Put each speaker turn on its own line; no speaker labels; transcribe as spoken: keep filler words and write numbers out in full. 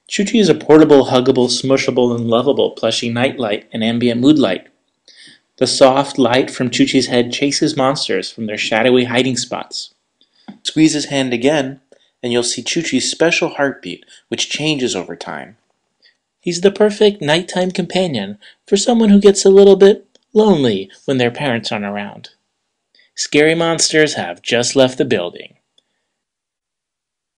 ChuChi is a portable, huggable, smushable, and lovable plushie nightlight and ambient mood light. The soft light from ChuChi's head chases monsters from their shadowy hiding spots. Squeeze his hand again, and you'll see ChuChi's special heartbeat, which changes over time. He's the perfect nighttime companion for someone who gets a little bit lonely when their parents aren't around. Scary monsters have just left the building.